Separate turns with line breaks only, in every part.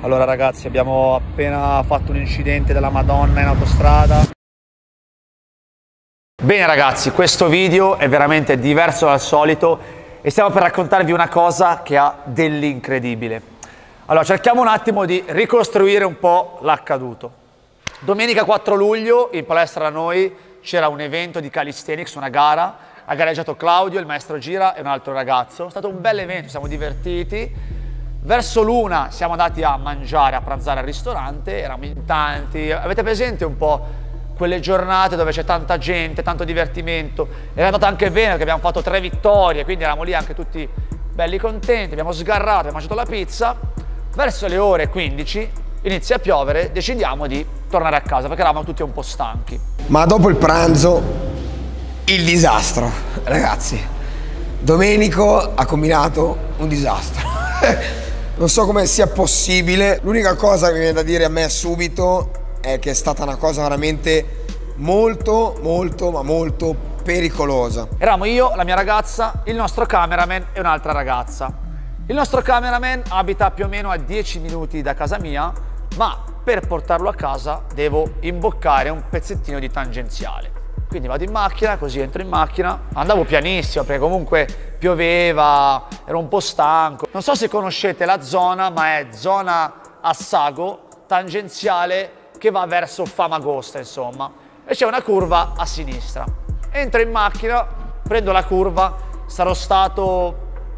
Allora ragazzi, abbiamo appena fatto un incidente della Madonna in autostrada. Bene ragazzi, questo video è veramente diverso dal solito e stiamo per raccontarvi una cosa che ha dell'incredibile. Allora, cerchiamo un attimo di ricostruire un po' l'accaduto. Domenica 4 luglio in palestra da noi c'era un evento di calisthenics, una gara. Ha gareggiato Claudio, il maestro Gira e un altro ragazzo. È stato un bel evento, siamo divertiti. Verso l'una siamo andati a mangiare, a pranzare al ristorante, eravamo in tanti. Avete presente un po' quelle giornate dove c'è tanta gente, tanto divertimento? Era andato anche bene perché abbiamo fatto 3 vittorie, quindi eravamo lì anche tutti belli contenti, abbiamo sgarrato, abbiamo mangiato la pizza. Verso le ore 15 inizia a piovere, decidiamo di tornare a casa perché eravamo tutti un po' stanchi.
Ma dopo il pranzo, il disastro, ragazzi. Domenico ha combinato un disastro. Non so come sia possibile. L'unica cosa che mi viene da dire a me subito è che è stata una cosa veramente molto pericolosa.
Eravamo io, la mia ragazza, il nostro cameraman e un'altra ragazza. Il nostro cameraman abita più o meno a 10 minuti da casa mia, ma per portarlo a casa devo imboccare un pezzettino di tangenziale. Quindi vado in macchina, così entro in macchina, andavo pianissimo perché comunque pioveva, ero un po' stanco. Non so se conoscete la zona, ma è zona Assago, tangenziale che va verso Famagosta, insomma. E c'è una curva a sinistra. Entro in macchina, prendo la curva, sarò stato,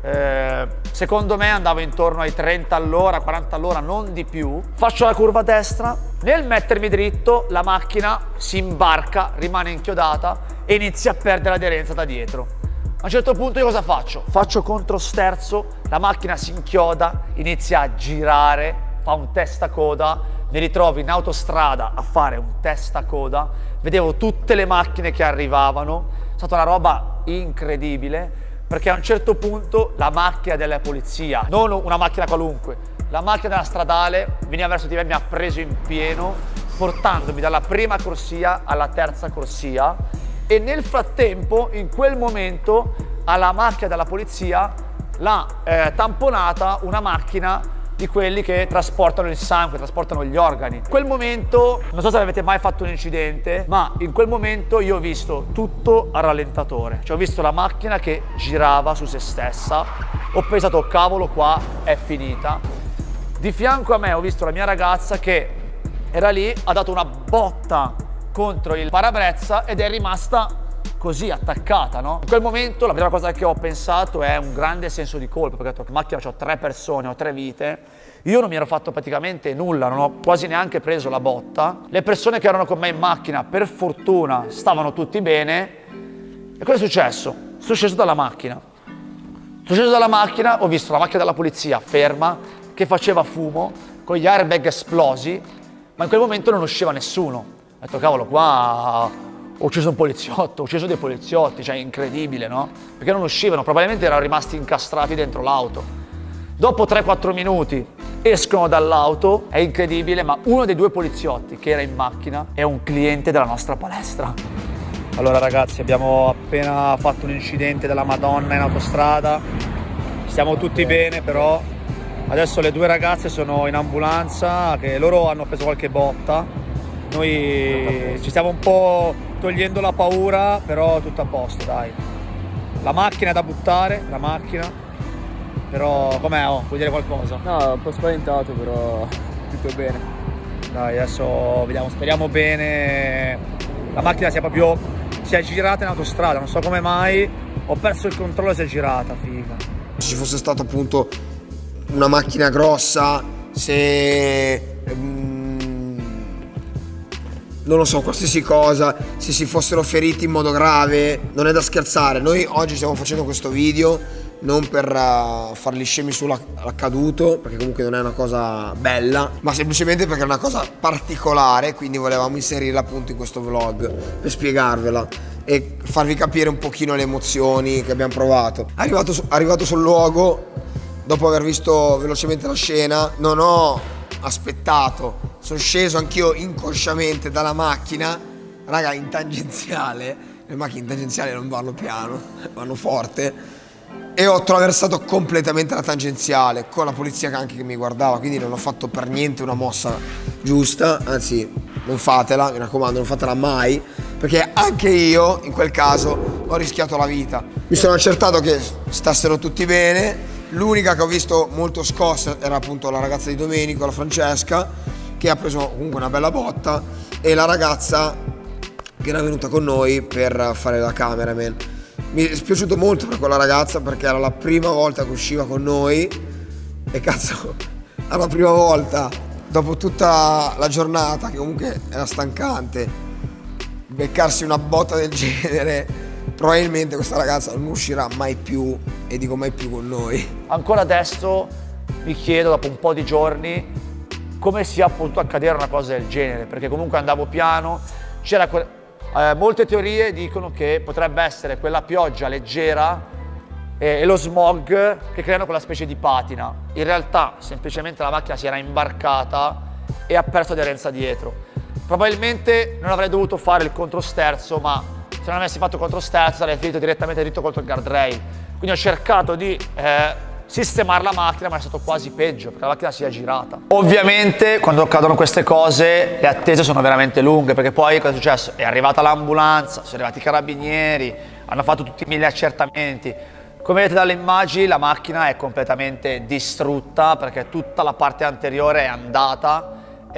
secondo me andavo intorno ai 30 all'ora, 40 all'ora, non di più. Faccio la curva a destra, nel mettermi dritto la macchina si imbarca, rimane inchiodata e inizia a perdere l'aderenza da dietro. A un certo punto io cosa faccio? Faccio controsterzo, la macchina si inchioda, inizia a girare, fa un testacoda, mi ritrovo in autostrada a fare un testacoda, vedevo tutte le macchine che arrivavano, è stata una roba incredibile. Perché a un certo punto la macchina della polizia, non una macchina qualunque, la macchina della stradale veniva verso di me, mi ha preso in pieno, portandomi dalla prima corsia alla terza corsia e nel frattempo, in quel momento, alla macchina della polizia l'ha tamponata una macchina di quelli che trasportano il sangue, trasportano gli organi. In quel momento, non so se avete mai fatto un incidente, ma in quel momento io ho visto tutto a rallentatore. Cioè ho visto la macchina che girava su se stessa, ho pensato cavolo qua è finita. Di fianco a me ho visto la mia ragazza che era lì, ha dato una botta contro il parabrezza ed è rimasta così attaccata, no? In quel momento la prima cosa che ho pensato è un grande senso di colpa, perché ho detto, macchina, ho 3 persone, ho 3 vite, io non mi ero fatto praticamente nulla, non ho quasi neanche preso la botta, le persone che erano con me in macchina per fortuna stavano tutti bene e cosa è successo? Sono sceso dalla macchina, ho visto la macchina della polizia ferma che faceva fumo con gli airbag esplosi, ma in quel momento non usciva nessuno. Ho detto cavolo, qua ho ucciso un poliziotto, ho ucciso dei poliziotti, cioè incredibile, no? Perché non uscivano, probabilmente erano rimasti incastrati dentro l'auto. Dopo 3-4 minuti escono dall'auto, è incredibile, ma uno dei 2 poliziotti che era in macchina è un cliente della nostra palestra. Allora ragazzi, abbiamo appena fatto un incidente della Madonna in autostrada, stiamo tutti bene però adesso le 2 ragazze sono in ambulanza, che loro hanno preso qualche botta. Noi ci stiamo un po' togliendo la paura, però tutto a posto, dai. La macchina è da buttare, la macchina, però com'è? Oh, vuoi dire qualcosa?
No, un po' spaventato, però tutto bene.
Dai, adesso vediamo, speriamo bene. La macchina si è girata in autostrada, non so come mai, ho perso il controllo e si è girata, figa.
Se ci fosse stata appunto una macchina grossa, se non lo so, qualsiasi cosa, se si fossero feriti in modo grave, non è da scherzare. Noi oggi stiamo facendo questo video non per farli scemi sull'accaduto, perché comunque non è una cosa bella, ma semplicemente perché è una cosa particolare, quindi volevamo inserirla appunto in questo vlog per spiegarvela e farvi capire un pochino le emozioni che abbiamo provato. Arrivato sul luogo, dopo aver visto velocemente la scena, non ho aspettato, sono sceso anch'io inconsciamente dalla macchina, raga, in tangenziale. Le macchine in tangenziale non vanno piano, vanno forte. e ho attraversato completamente la tangenziale con la polizia anche che mi guardava, quindi non ho fatto per niente una mossa giusta, anzi non fatela, mi raccomando, non fatela mai, perché anche io in quel caso ho rischiato la vita. Mi sono accertato che stassero tutti bene, l'unica che ho visto molto scossa era appunto la ragazza di Domenico, la Francesca, che ha preso comunque una bella botta, e la ragazza che era venuta con noi per fare la cameraman. Mi è dispiaciuto molto per quella ragazza perché era la prima volta che usciva con noi e cazzo, era la prima volta dopo tutta la giornata, che comunque era stancante, beccarsi una botta del genere. Probabilmente questa ragazza non uscirà mai più, e dico mai più, con noi.
Ancora adesso mi chiedo, dopo un po' di giorni, come sia potuto accadere una cosa del genere, perché comunque andavo piano, c'era molte teorie dicono che potrebbe essere quella pioggia leggera e lo smog che creano quella specie di patina. In realtà semplicemente la macchina si era imbarcata e ha perso aderenza dietro. Probabilmente non avrei dovuto fare il controsterzo, ma se non avessi fatto controsterzo sarei finito direttamente dritto contro il guardrail. Quindi ho cercato di sistemare la macchina, ma è stato quasi peggio perché la macchina si è girata. Ovviamente quando accadono queste cose le attese sono veramente lunghe, perché poi cosa è successo? È arrivata l'ambulanza, sono arrivati i carabinieri, hanno fatto tutti i 1000 accertamenti. Come vedete dalle immagini la macchina è completamente distrutta perché tutta la parte anteriore è andata, si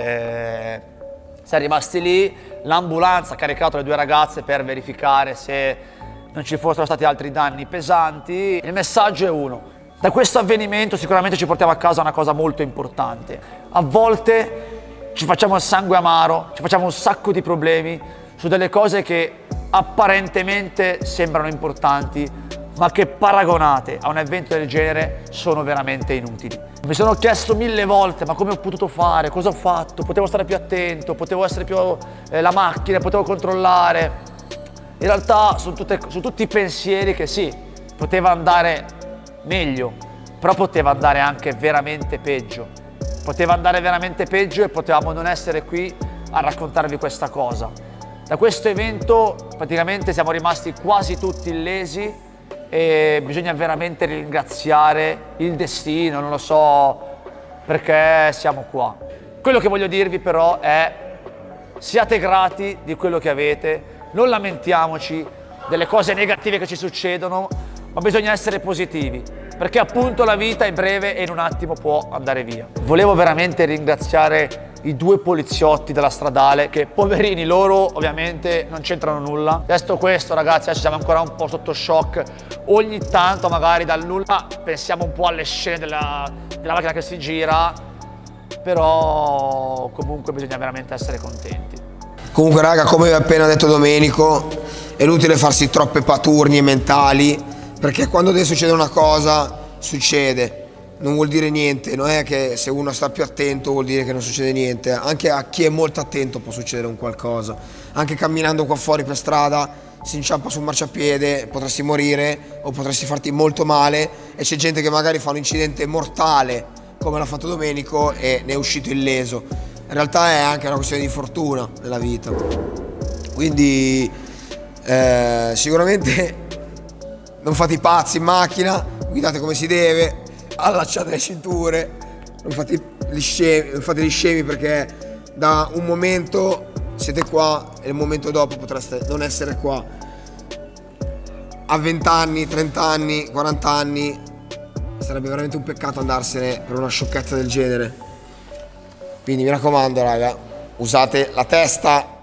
è rimasti lì, l'ambulanza ha caricato le 2 ragazze per verificare se non ci fossero stati altri danni pesanti. Il messaggio è uno: da questo avvenimento sicuramente ci portiamo a casa una cosa molto importante. A volte ci facciamo il sangue amaro, ci facciamo un sacco di problemi su delle cose che apparentemente sembrano importanti, ma che paragonate a un evento del genere sono veramente inutili. Mi sono chiesto 1000 volte: ma come ho potuto fare? Cosa ho fatto? Potevo stare più attento, potevo essere più la macchina, potevo controllare. In realtà sono tutti pensieri che sì, poteva andare meglio, però poteva andare anche veramente peggio. Poteva andare veramente peggio e potevamo non essere qui a raccontarvi questa cosa. Da questo evento praticamente siamo rimasti quasi tutti illesi e bisogna veramente ringraziare il destino, non lo so perché siamo qua. Quello che voglio dirvi però è: siate grati di quello che avete, non lamentiamoci delle cose negative che ci succedono, ma bisogna essere positivi, perché appunto la vita è breve e in un attimo può andare via. Volevo veramente ringraziare i 2 poliziotti della stradale che, poverini, loro ovviamente non c'entrano nulla. Detto questo, ragazzi, adesso siamo ancora un po' sotto shock. Ogni tanto magari dal nulla pensiamo un po' alle scene della macchina che si gira, però comunque bisogna veramente essere contenti.
Comunque raga, come ha appena detto Domenico, è inutile farsi troppe paturnie mentali, perché quando deve succedere una cosa, succede. Non vuol dire niente, non è che se uno sta più attento vuol dire che non succede niente. Anche a chi è molto attento può succedere un qualcosa. Anche camminando qua fuori per strada si inciampa sul marciapiede, potresti morire o potresti farti molto male, e c'è gente che magari fa un incidente mortale come l'ha fatto Domenico e ne è uscito illeso. In realtà è anche una questione di fortuna nella vita. Quindi sicuramente non fate i pazzi in macchina, guidate come si deve, allacciate le cinture, non fate gli scemi, perché da un momento siete qua e il momento dopo potreste non essere qua. A 20 anni, 30 anni, 40 anni sarebbe veramente un peccato andarsene per una sciocchezza del genere. Quindi mi raccomando raga, usate la testa.